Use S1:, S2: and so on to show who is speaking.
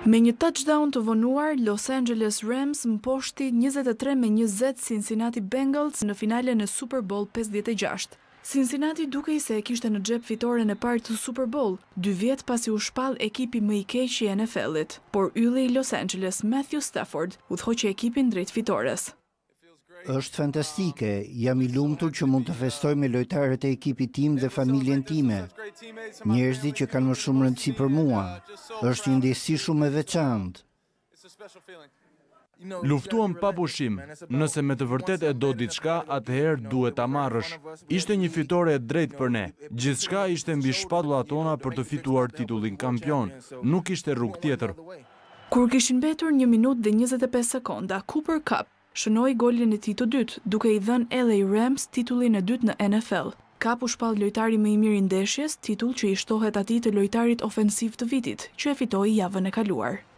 S1: Me një touchdown të vonuar, Los Angeles Rams mposhti 23-20 Cincinnati Bengals në finalen e Super Bowl 56. Cincinnati dukej se e kishte në xhep fitoren e parë të Super Bowl, 2 vjet pasi u shpall ekipi më i keq i NFL-it, por ylli i Los Angeles Matthew Stafford udhëhoqi ekipin drejt fitores.
S2: Është fantastike, jam i lumtur që mund të festoj me lojtarët e ekipit tim dhe familjen time. Njerëzit që kanë më shumë rëndësi për mua. Është një ndjesi shumë e veçantë.
S3: Luftuam pa pushim. Nëse me të vërtet e do diçka, atëherë duhet ta marrësh. Ishte një fitore e drejtë për ne. Gjithçka ishte mbi shpatullat tona për të fituar titullin kampion. Nuk ishte rrugë tjetër.
S1: Kur kishin mbetur 1 minutë dhe 25 sekonda, Cooper Kupp shënoi golin e tij të dytë, duke i dhënë LA Rams titullin e dytë në NFL. Kupp u shpall lojtari më i mirë i ndeshjes, titull që i shtohet atij të lojtarit ofensiv të vitit, që e fitoi javën e kaluar.